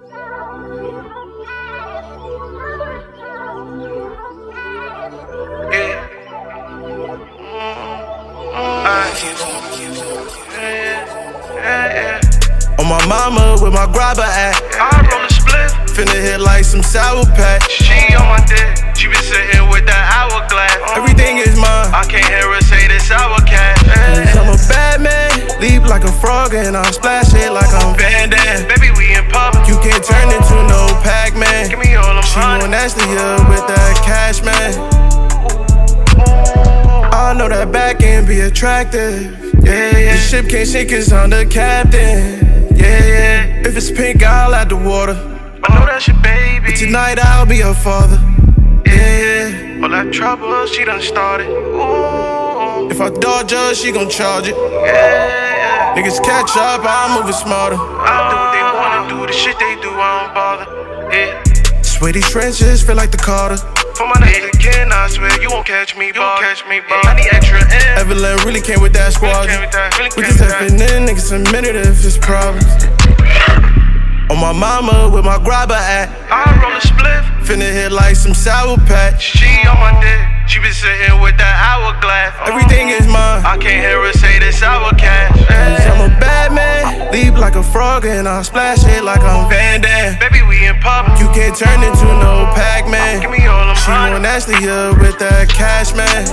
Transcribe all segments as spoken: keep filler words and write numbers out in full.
On my mama with my grabber at, I roll a split, finna hit like some Sour Patch. she on my dick, she been sitting with that hourglass. Everything is mine. I can't hear her say this our cash. Cause I'm a bad man, leap like a frog and I'll splash it like I'm Van Damme. Baby, we in public, You can't turn into no Pac-Man. give me all them She honey. more nasty here with that cash, man. I know that back end be attractive. Yeah, yeah. The ship can't sink, it's on the captain. Yeah, yeah. If it's pink, I'll add the water. I know that's your baby. Tonight I'll be her father. Yeah, yeah. All that trouble, she done started. Ooh, If I dodge her, she gon' charge it. yeah, yeah. Niggas catch up, I'm moving smarter. I do what they wanna do, the shit they do, I don't bother. Yeah. Sweaty trenches feel like the Carter. For my niggas again, I swear you won't catch me, ball. Catch me, ball. I need extra in. Evelyn really came with that squad. Really came with that, really We came just with have been in, niggas a minute if it's problems. On my mama with my grabber at, I roll a split, finna hit like some Sour Patch. she on my dick, she been sitting with that hourglass. Everything is mine. I can't hear her say this our cash. Cause I'm a bad man, leap like a frog and I'll splash it like I'm Van Damme. Baby, we in public, You can't turn into no Pac-Man. give me all them She more honey. nasty here with that cash, man.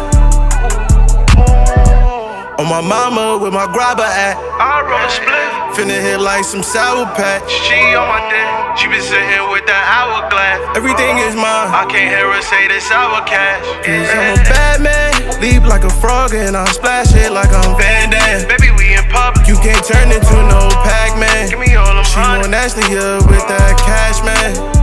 On my mama with my grabber at, I roll a split, finna hit like some Sour Patch. she on my dick, she been sitting with that hourglass. Everything is mine. I can't hear her say this our cash. Cause I'm a bad man, leap like a frog and I'll splash it like I'm Van Damme. Baby, we in public, You can't turn into no Pac-Man. give me all them She honey. more nasty here with that cash, man.